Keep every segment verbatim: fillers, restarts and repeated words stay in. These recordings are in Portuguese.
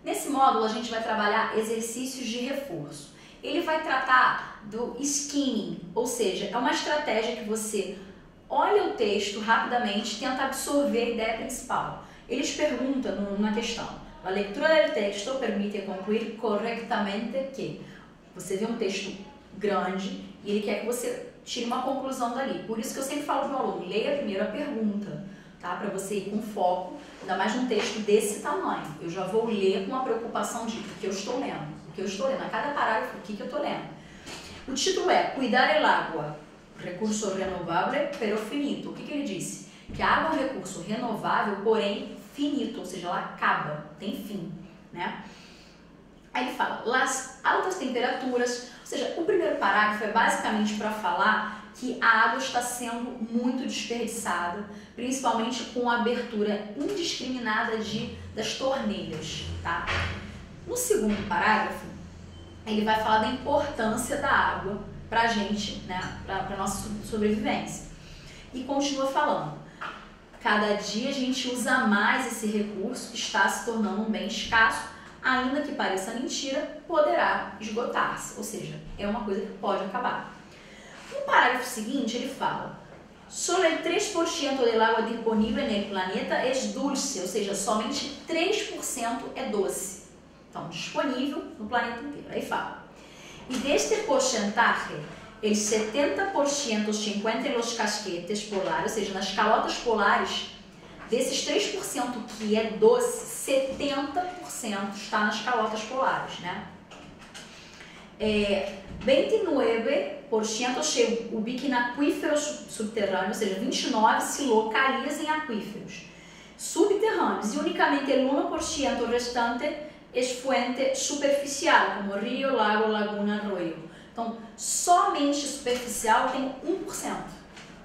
Nesse módulo a gente vai trabalhar exercícios de reforço. Ele vai tratar do skinning, ou seja, é uma estratégia que você olha o texto rapidamente e tenta absorver a ideia principal. Eles perguntam numa questão: a leitura do texto permite concluir corretamente que... Você vê um texto grande e ele quer que você tire uma conclusão dali. Por isso que eu sempre falo para o aluno: leia primeiro a pergunta, tá? Para você ir com foco, ainda mais num texto desse tamanho. Eu já vou ler com a preocupação de o que eu estou lendo. O que eu estou lendo, a cada parágrafo, o que, que eu estou lendo. O título é Cuidar el agua, recurso renovável pero finito. O que, que ele disse? Que a água é um recurso renovável, porém finito, ou seja, ela acaba, tem fim, né? Aí ele fala, las altas temperaturas, ou seja, o primeiro parágrafo é basicamente para falar que a água está sendo muito desperdiçada, principalmente com a abertura indiscriminada de, das torneiras, tá? No segundo parágrafo, ele vai falar da importância da água para a gente, né, para a nossa sobrevivência. E continua falando, cada dia a gente usa mais esse recurso que está se tornando um bem escasso, ainda que pareça mentira, poderá esgotar-se, ou seja, é uma coisa que pode acabar. No parágrafo seguinte, ele fala, solo el três por cento del agua disponível no planeta é dulce, ou seja, somente três por cento é doce. Então, disponível no planeta inteiro. Aí fala, e deste porcentaje, el setenta por ciento se encontra en los casquetes polares, ou seja, nas calotas polares, desses três por cento que é doce, setenta por cento está nas calotas polares, né? É, vinte e nove por cento se ubica em aquíferos subterrâneos, ou seja, vinte e nove por cento se localiza em aquíferos subterrâneos e unicamente o um por cento restante é fonte superficial, como rio, lago, laguna, arroio. Então, somente superficial tem um por cento.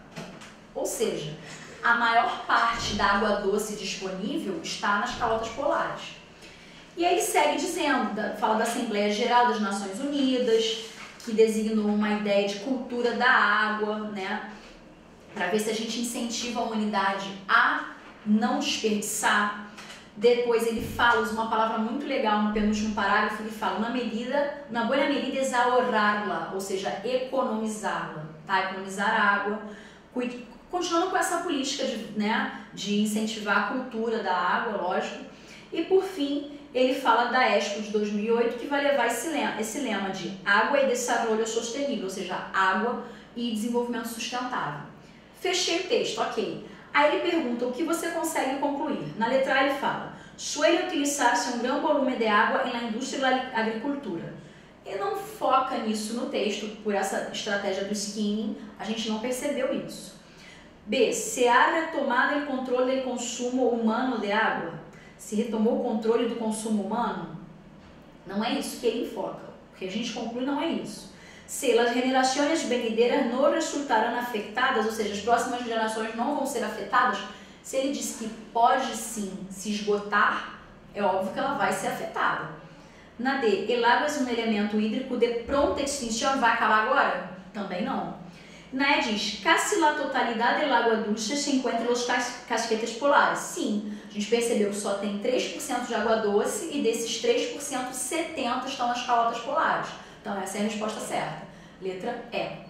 Ou seja, a maior parte da água doce disponível está nas calotas polares. E aí ele segue dizendo, fala da Assembleia Geral das Nações Unidas, que designou uma ideia de cultura da água, né, para ver se a gente incentiva a humanidade a não desperdiçar. Depois ele fala, usa uma palavra muito legal no penúltimo parágrafo, ele fala, na medida, na boa medida é ahorrá-la, ou seja, economizá-la, tá? Economizar água, continuando com essa política de, né, de incentivar a cultura da água, lógico. E por fim, ele fala da Expo de dois mil e oito, que vai levar esse lema, esse lema de água e desenvolvimento sustentável, ou seja, água e desenvolvimento sustentável. Fechei o texto, ok. Aí ele pergunta o que você consegue concluir. Na letra A ele fala, suele utilizar-se um grande volume de água na indústria da agricultura. Ele não foca nisso no texto, por essa estratégia do skinning, a gente não percebeu isso. B. Se há retomada o controle do consumo humano de água? Se retomou o controle do consumo humano? Não é isso que ele enfoca. O que a gente conclui não é isso. Se as gerações venideiras não resultarão afetadas, ou seja, as próximas gerações não vão ser afetadas, se ele diz que pode sim se esgotar, é óbvio que ela vai ser afetada. Na D, el agua é um elemento hídrico de pronta extinção, vai acabar agora? Também não. Na E diz, quase a totalidade do água dulce se encontra nos casquetes polares. Sim, a gente percebeu que só tem três por cento de água doce e desses três por cento, setenta por cento estão nas calotas polares. Então essa é a resposta certa. Letra E.